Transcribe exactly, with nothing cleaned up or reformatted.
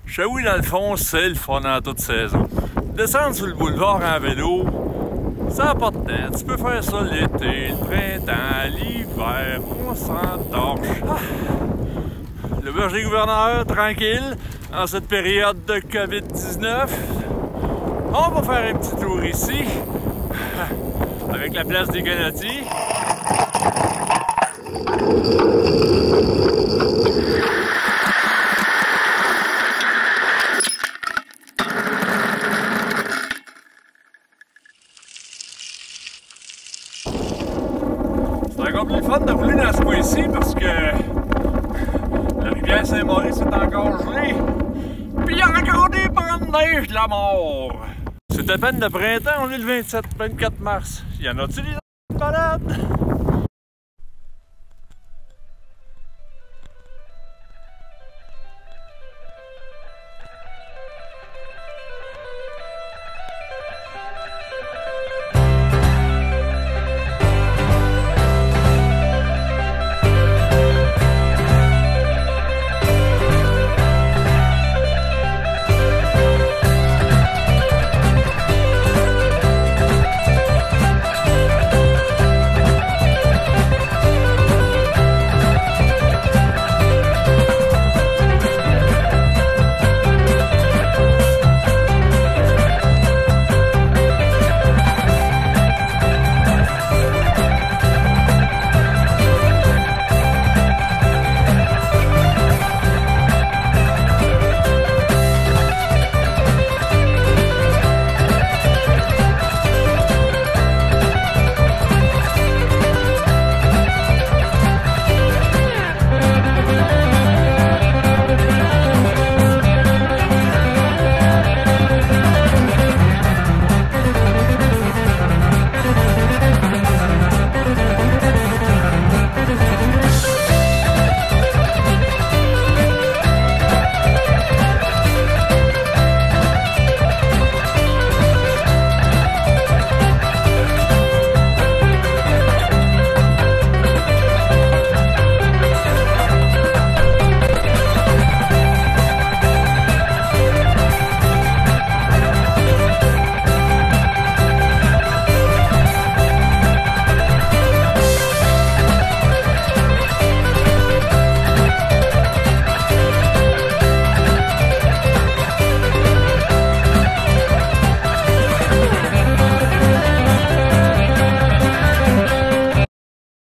Chez oui, dans le fond, c'est le fun en toute saison. Descendre sur le boulevard en vélo, ça n'a pas de temps. Tu peux faire ça l'été, le printemps, l'hiver, on s'entorche. Ah. Le berger gouverneur, tranquille, en cette période de COVID dix-neuf. On va faire un petit tour ici, avec la place des Ganotis. C'est encore plus fun de rouler dans ce coin-ci parce que la rivière Saint-Maurice est encore gelée. Puis il y a encore des bancs de neige de la mort. C'est à peine de printemps, on est le vingt-sept vingt-quatre mars. Y en a-tu des malades?